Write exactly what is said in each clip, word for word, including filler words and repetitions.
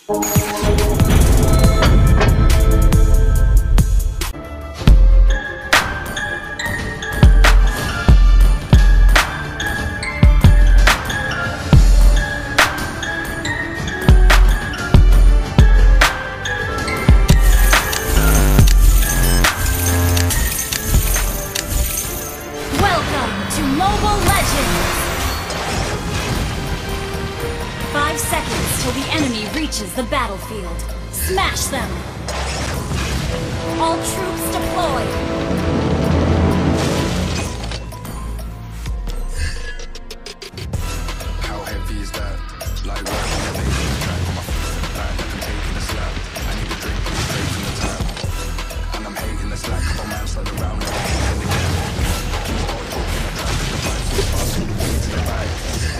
Till the enemy reaches the battlefield. Smash them! All troops deployed! How heavy is that? Like working the base on the track on my feet in the back, like I'm taking a slap. I need a drink, please, straight from the tap. And I'm hating the slack, couple man slide around like a hate in the gap. Keep on talking the track, the vibes so fast all the way to the back.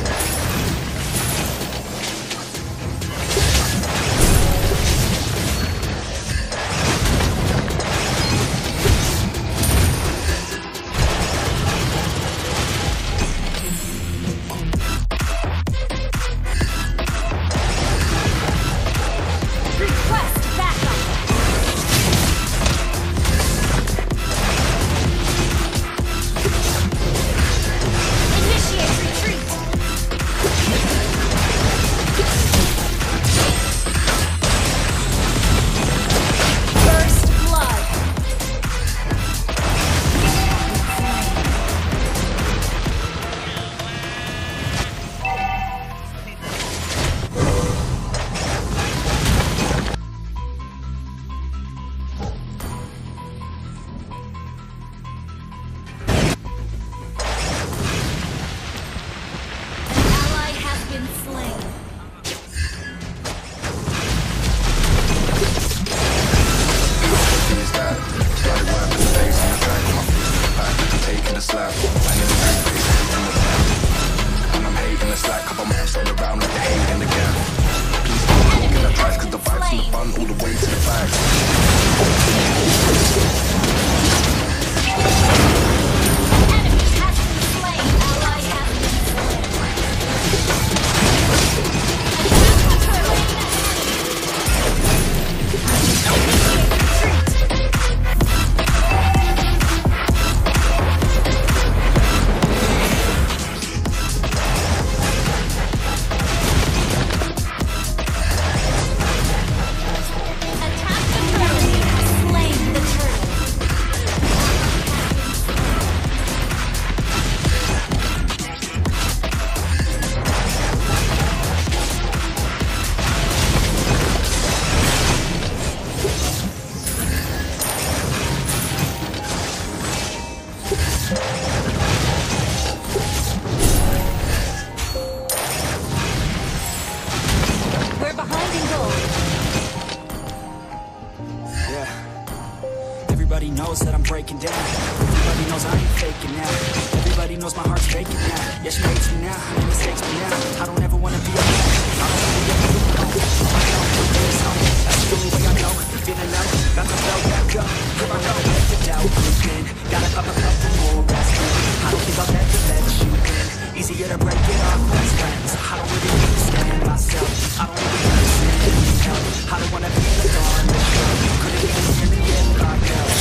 Everybody knows that I'm breaking down. Everybody knows I ain't faking now. Everybody knows my heart's faking now. Yeah, she hates me now, and mistakes me now. I don't ever wanna be alone. I don't wanna get me alone. All I know is this home. That's the only way I know. Feeling low, got to flow back up. Here I go, let the doubt creep in. Gotta pop a couple more aspirin. I don't think I'll ever let you in. Easier to break it off best friends. I don't really understand myself. I don't really understand any help. I don't wanna be in the dark. Couldn't even hear me if I help.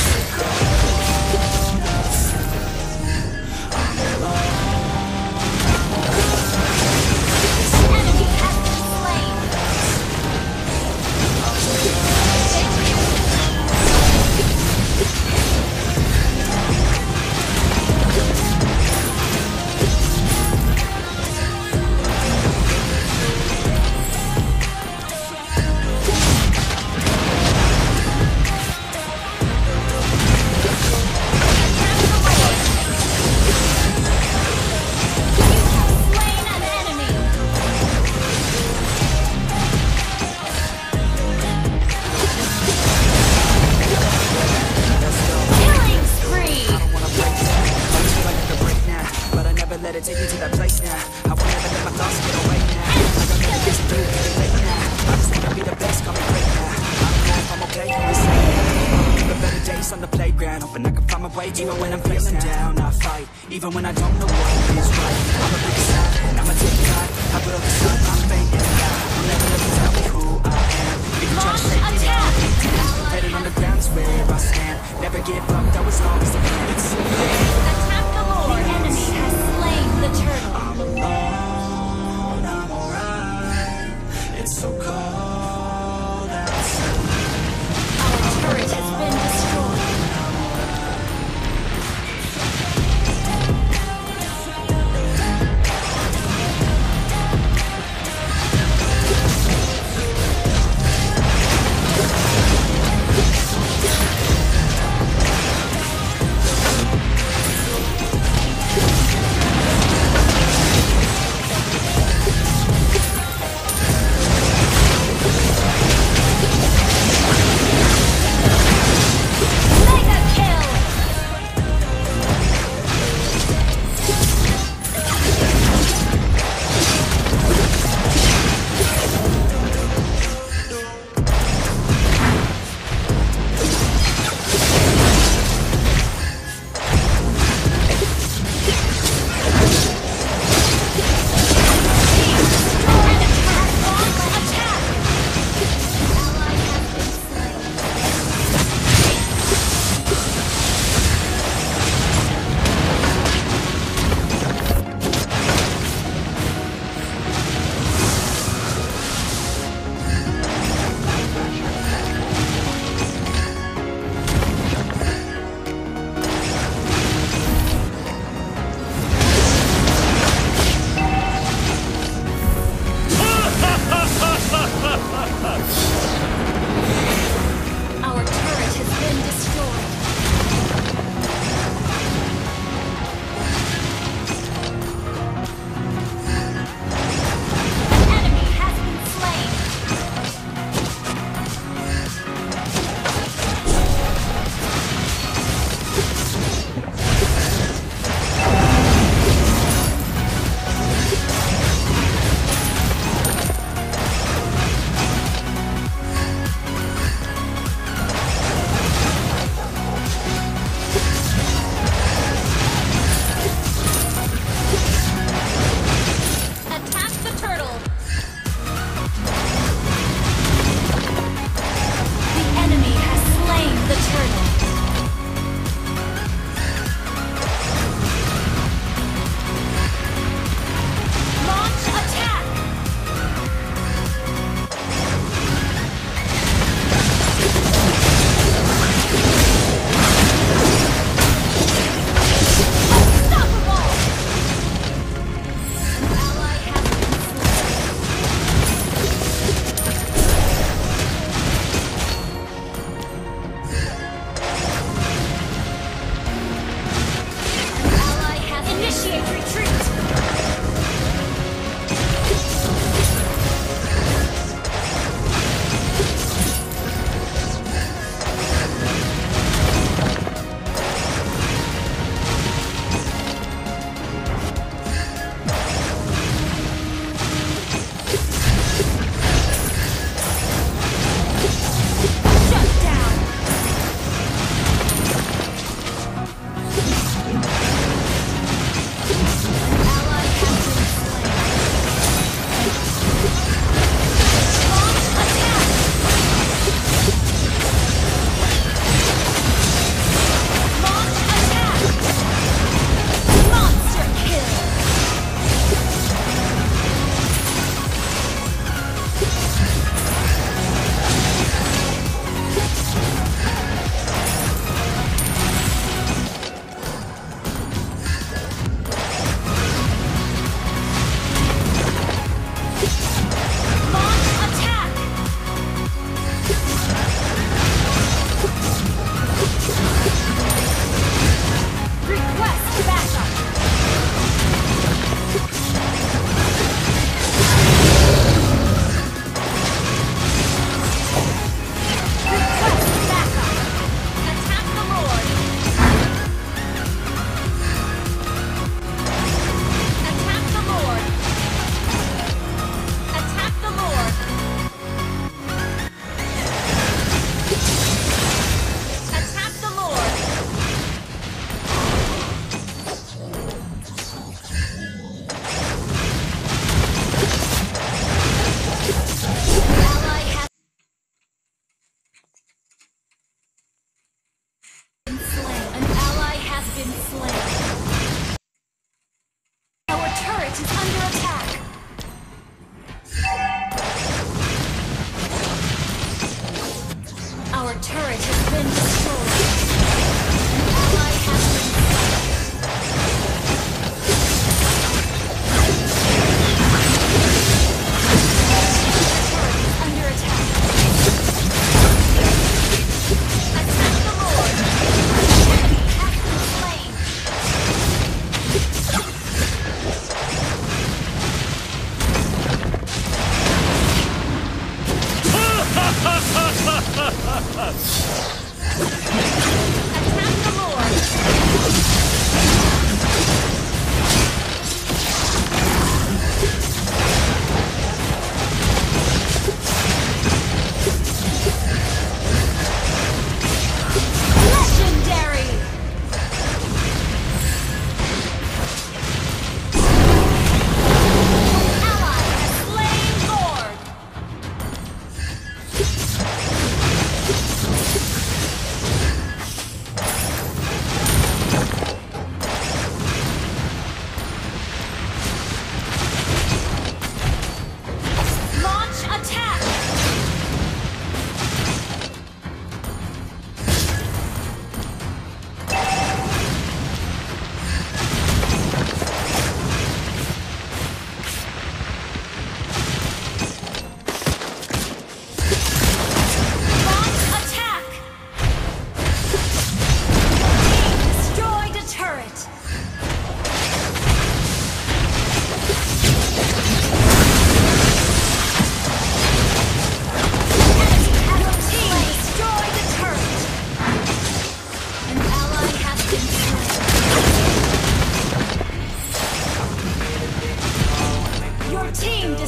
Take me to that place now. I won't ever let my thoughts get away now. Like I'll never get through, get late now. I just wanna be the best, call me great now. I don't know if I'm okay, I'm just saying. I'ma keep a better days on the playground. Hoping I can find my way, even when I'm feeling down. I fight, even when I don't know what is right. I'm a big side, and I'ma take pride. I will decide, I'm faking now. I'll never let you tell me who I am.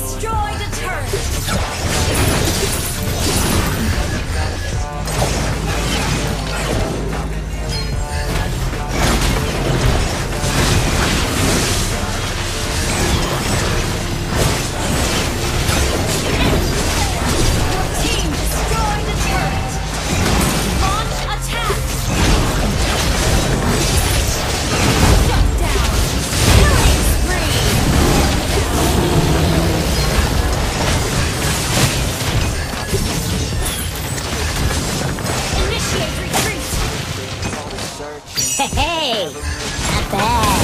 destroyed a turret! Hey, not bad.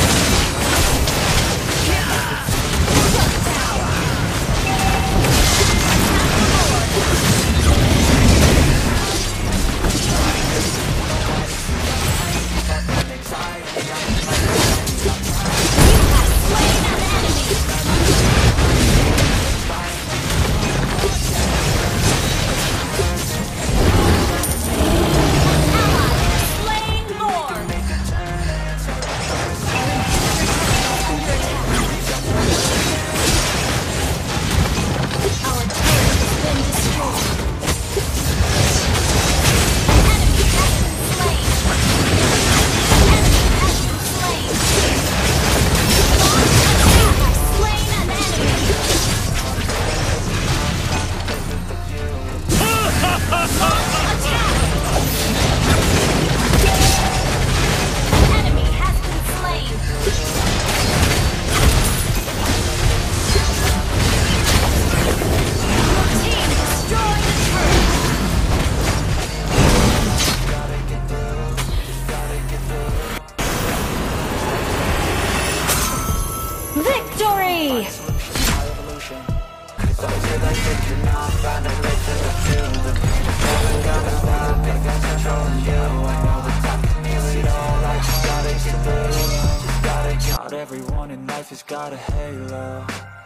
Victory! Not everyone in life has got a halo.